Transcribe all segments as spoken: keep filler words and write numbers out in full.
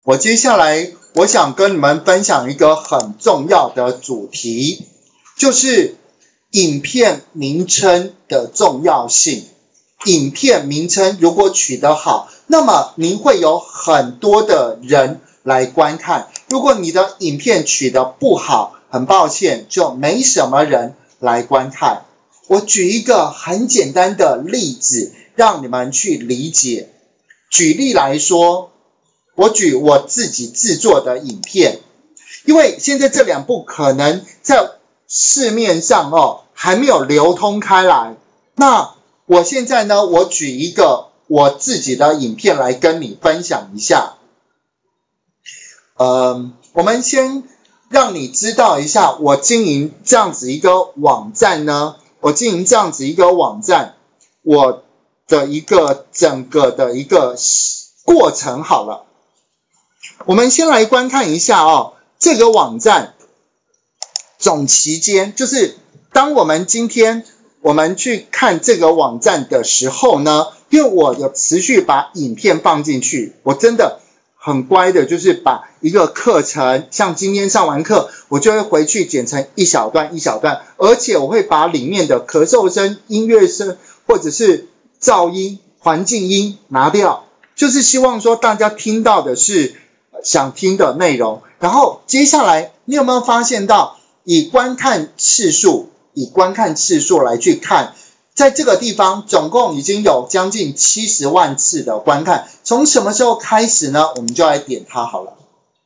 我接下来我想跟你们分享一个很重要的主题，就是影片名称的重要性。影片名称如果取得好，那么您会有很多的人来观看。如果你的影片取得不好，很抱歉，就没什么人来观看。我举一个很简单的例子，让你们去理解。举例来说，我举我自己制作的影片，因为现在这两部可能在市面上哦还没有流通开来。那我现在呢，我举一个我自己的影片来跟你分享一下。呃，我们先让你知道一下，我经营这样子一个网站呢，我经营这样子一个网站，我的一个整个的一个过程好了。我们先来观看一下哦，这个网站总期间，就是当我们今天我们去看这个网站的时候呢，因为我有持续把影片放进去，我真的很乖的，就是把一个课程，像今天上完课，我就会回去剪成一小段一小段，而且我会把里面的咳嗽声、音乐声或者是噪音、环境音拿掉，就是希望说大家听到的是想听的内容。然后接下来你有没有发现到，以观看次数以观看次数来去看，在这个地方总共已经有将近七十万次的观看。从什么时候开始呢？我们就来点它好了。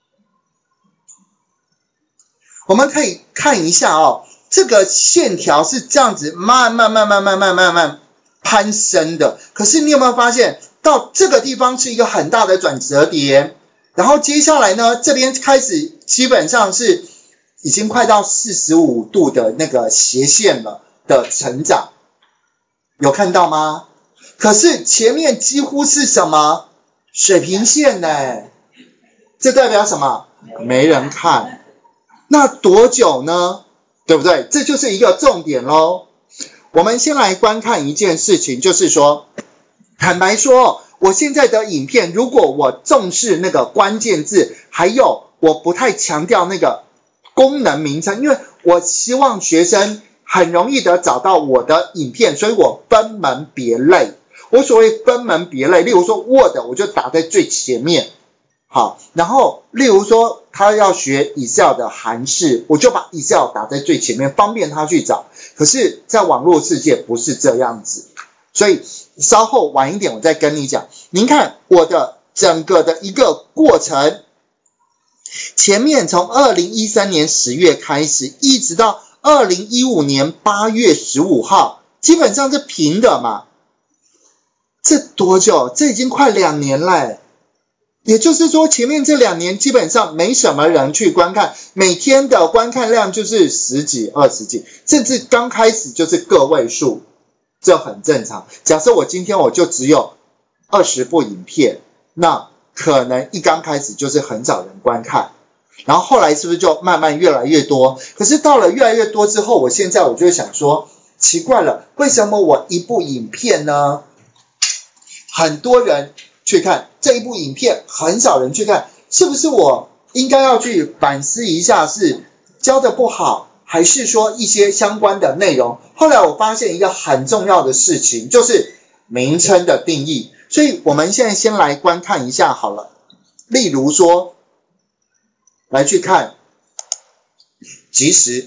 我们可以看一下哦，这个线条是这样子慢慢慢慢慢慢慢慢攀升的。可是你有没有发现到这个地方是一个很大的转折点，然后接下来呢，这边开始基本上是已经快到四十五度的那个斜线了的成长，有看到吗？可是前面几乎是什么？水平线呢？这代表什么？没人看。那多久呢？对不对？这就是一个重点咯。我们先来观看一件事情，就是说，坦白说，我现在的影片，如果我重视那个关键字，还有我不太强调那个功能名称，因为我希望学生很容易的找到我的影片，所以我分门别类。我所谓分门别类，例如说 Word 我就打在最前面，好，然后例如说他要学 Excel 的函式，我就把 Excel 打在最前面，方便他去找。可是在网络世界不是这样子，所以稍后晚一点我再跟你讲。您看我的整个的一个过程，前面从二零一三年十月开始，一直到二零一五年八月十五号，基本上是平的嘛。这多久？这已经快两年了。也就是说，前面这两年基本上没什么人去观看，每天的观看量就是十几、二十几，甚至刚开始就是个位数，这很正常。假设我今天我就只有二十部影片，那可能一刚开始就是很少人观看，然后后来是不是就慢慢越来越多？可是到了越来越多之后，我现在我就想说，奇怪了，为什么我一部影片呢，很多人去看，这一部影片很少人去看，是不是我应该要去反思一下，是教的不好，还是说一些相关的内容？后来我发现一个很重要的事情，就是名称的定义。所以我们现在先来观看一下好了。例如说，来去看即时，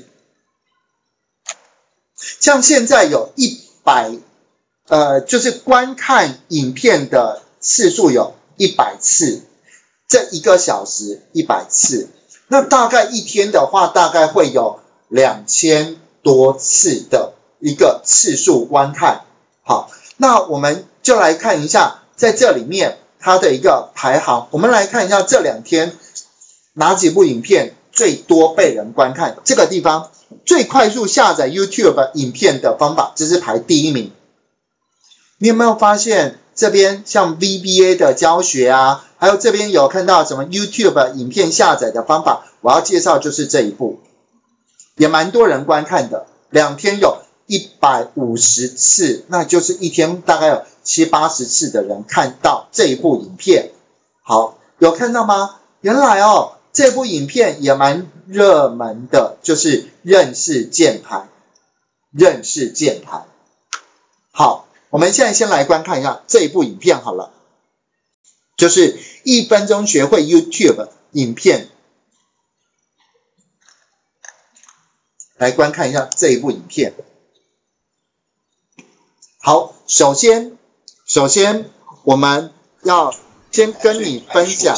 像现在有一百呃，就是观看影片的次数有一百次，这一个小时一百次，那大概一天的话，大概会有两千多次的一个次数观看。好，那我们就来看一下，在这里面它的一个排行。我们来看一下这两天哪几部影片最多被人观看。这个地方最快速下载 YouTube 影片的方法，这是排第一名。你有没有发现这边像 V B A 的教学啊，还有这边有看到什么 YouTube 影片下载的方法，我要介绍就是这一部，也蛮多人观看的，两天有一百五十次，那就是一天大概有七八十次的人看到这一部影片。好，有看到吗？ 原来哦，这部影片也蛮热门的，就是认识键盘，认识键盘。好，我们现在先来观看一下这一部影片好了，就是一分钟学会 YouTube 影片。来观看一下这一部影片。好，首先，首先我们要先跟你分享，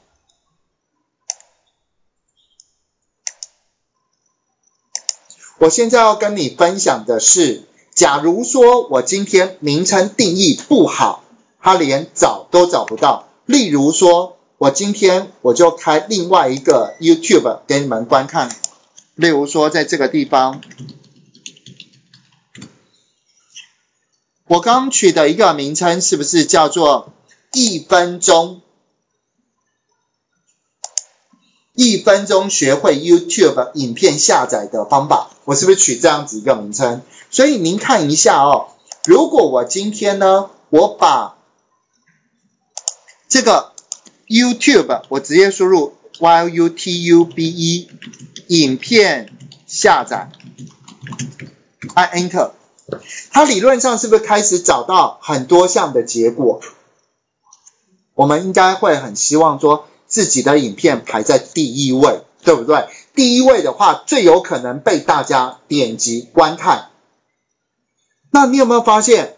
我现在要跟你分享的是，假如说我今天名称定义不好，他连找都找不到。例如说，我今天我就开另外一个 YouTube 给你们观看。例如说，在这个地方，我刚取的一个名称是不是叫做一分钟？一分钟学会 YouTube 影片下载的方法，我是不是取这样子一个名称？所以您看一下哦，如果我今天呢，我把这个 YouTube 我直接输入 Y U T U B E 影片下载，按 Enter， 它理论上是不是开始找到很多项的结果？我们应该会很希望说自己的影片排在第一位，对不对？第一位的话，最有可能被大家点击观看。那你有没有发现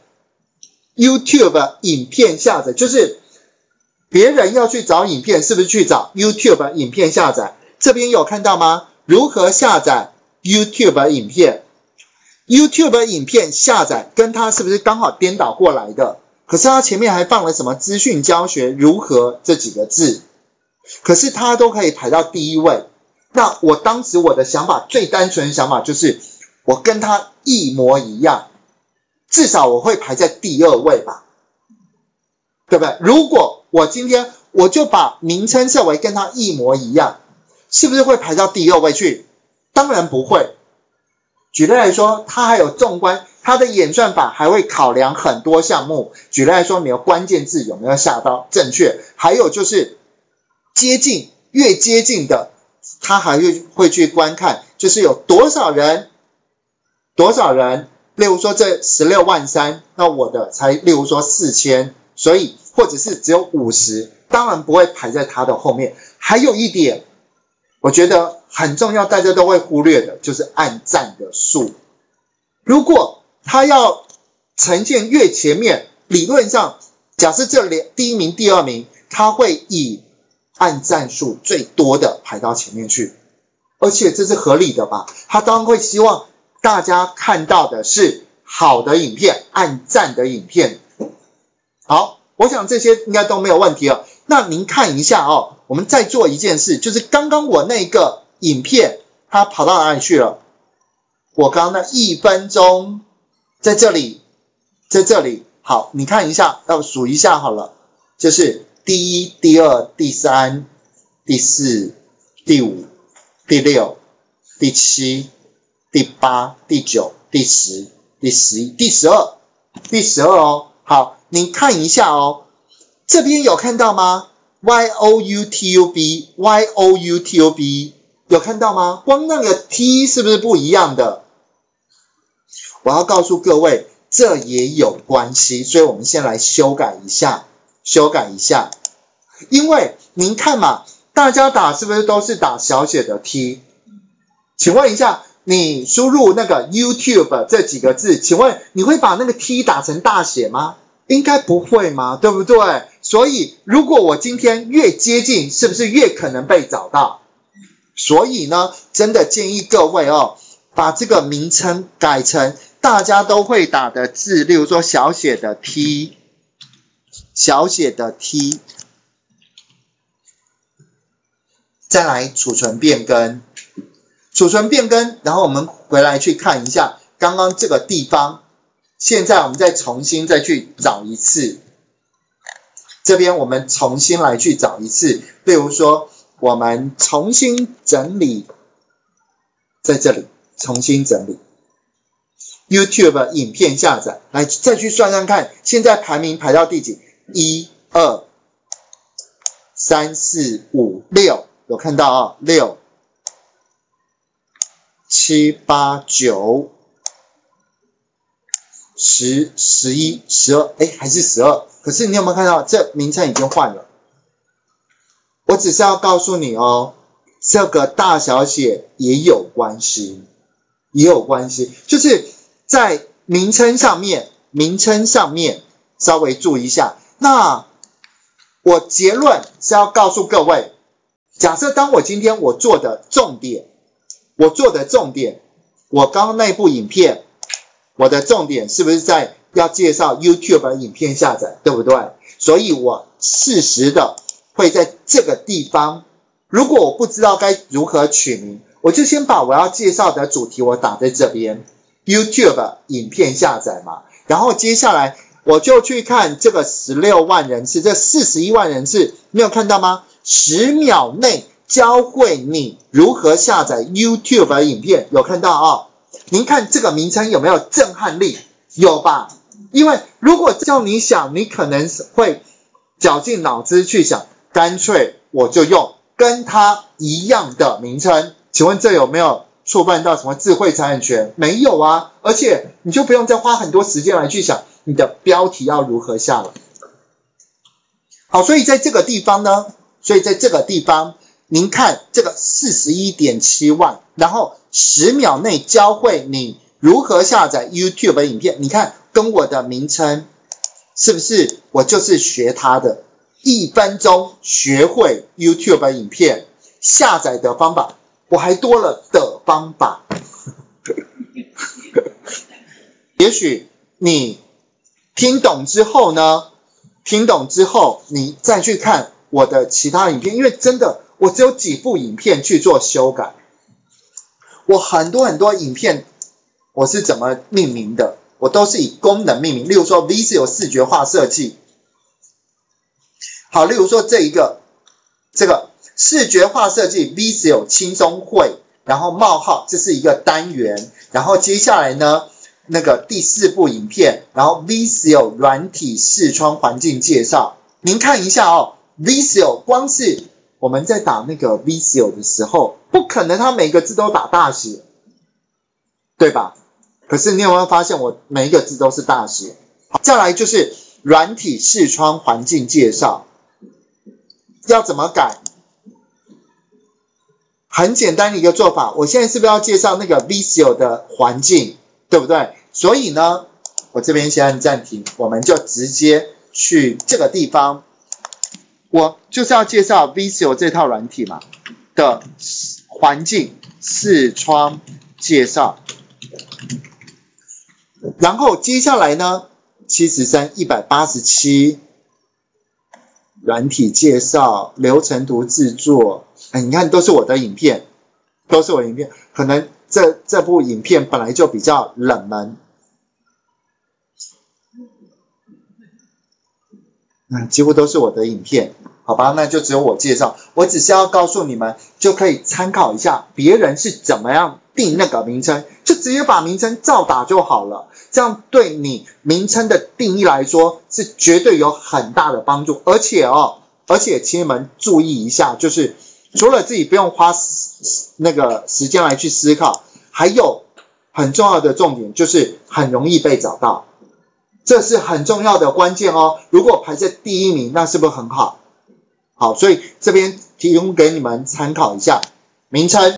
YouTube 影片下载，就是别人要去找影片，是不是去找 YouTube 影片下载？这边有看到吗？如何下载 YouTube 影片？ YouTube 影片下载跟它是不是刚好颠倒过来的？可是它前面还放了什么资讯教学如何这几个字，可是它都可以排到第一位。那我当时我的想法，最单纯的想法就是我跟它一模一样，至少我会排在第二位吧，对不对？如果我今天我就把名称设为跟它一模一样，是不是会排到第二位去？当然不会。举例来说，它还有纵观，它的演算法还会考量很多项目。举例来说，你的关键字有没有下到正确？还有就是接近，越接近的，它还会会去观看，就是有多少人，多少人。例如说这十六万三，那我的才例如说四千，所以或者是只有五十，当然不会排在它的后面。还有一点，我觉得很重要，大家都会忽略的，就是按赞的数。如果它要呈现越前面，理论上假设这两第一名、第二名，它会以按赞数最多的排到前面去，而且这是合理的吧？它当然会希望大家看到的是好的影片，按赞的影片。好，我想这些应该都没有问题了。那您看一下哦，我们再做一件事，就是刚刚我那个影片它跑到哪里去了？我刚刚那一分钟在这里，在这里。好，你看一下，要数一下好了，就是第一、第二、第三、第四、第五、第六、第七、第八、第九、第十、第十一、第十二、第十二哦。好，你看一下哦，这边有看到吗 ？Y O U T U B Y O U T U B 有看到吗？光那个 T 是不是不一样的？我要告诉各位，这也有关系，所以我们先来修改一下，修改一下。因为您看嘛，大家打是不是都是打小写的 T？ 请问一下，你输入那个 YouTube 这几个字，请问你会把那个 T 打成大写吗？应该不会嘛，对不对？所以如果我今天越接近，是不是越可能被找到？所以呢，真的建议各位哦，把这个名称改成大家都会打的字，例如说小写的 T， 小写的 T。再来储存变更，储存变更，然后我们回来去看一下刚刚这个地方，现在我们再重新再去找一次，这边我们重新来去找一次，例如说我们重新整理，在这里重新整理 YouTube 影片下载，来再去算算看，现在排名排到第几？一、二、 三四五六，有看到啊？六七八九十十一十二，哎，还是十二。可是你有没有看到这名称已经换了？我只是要告诉你哦，这个大小写也有关系，也有关系，就是在名称上面，名称上面稍微注意一下。那我结论是要告诉各位，假设当我今天我做的重点，我做的重点，我刚刚那部影片，我的重点是不是在要介绍 YouTube 的影片下载，对不对？所以我适时的会在这个地方，如果我不知道该如何取名，我就先把我要介绍的主题我打在这边 YouTube 影片下载嘛，然后接下来我就去看这个十六万人次，这四十一万人次，你有看到吗？十秒内教会你如何下载 YouTube 的影片，有看到啊、哦？您看这个名称有没有震撼力？有吧？因为如果叫你想，你可能会绞尽脑汁去想，干脆我就用跟它一样的名称。请问这有没有触犯到什么智慧财产权？没有啊，而且你就不用再花很多时间来去想你的标题要如何下了。好，所以在这个地方呢，所以在这个地方，您看这个 四十一点七万，然后十秒内教会你如何下载 YouTube 的影片，你看跟我的名称是不是我就是学它的？一分钟学会 YouTube 的影片下载的方法，我还多了的方法。也许你听懂之后呢，听懂之后你再去看我的其他影片，因为真的我只有几部影片去做修改，我很多很多影片我是怎么命名的，我都是以功能命名，例如说 Visio 视觉化设计，好，例如说这一个这个视觉化设计 Visio 轻松会，然后冒号，这是一个单元，然后接下来呢那个第四部影片，然后 Visio 软体视窗环境介绍，您看一下哦， Visio 光是我们在打那个 Visio 的时候，不可能它每个字都打大写，对吧？可是你有没有发现我每一个字都是大写？好，再来就是软体视窗环境介绍，要怎么改？很简单的一个做法，我现在是不是要介绍那个 Visio 的环境，对不对？所以呢，我这边先按暂停，我们就直接去这个地方，我就是要介绍 Visio 这套软体嘛的环境视窗介绍，然后接下来呢七十三 一百八十七软体介绍流程图制作，哎，你看都是我的影片，都是我的影片，可能这这部影片本来就比较冷门，嗯，几乎都是我的影片，好吧，那就只有我介绍，我只是要告诉你们，就可以参考一下别人是怎么样定那个名称，就直接把名称照打就好了，这样对你名称的定义来说是绝对有很大的帮助，而且哦，而且请你们注意一下，就是除了自己不用花那个时间来去思考，还有很重要的重点就是很容易被找到，这是很重要的关键哦。如果排在第一名，那是不是很好？好，所以这边提供给你们参考一下名称。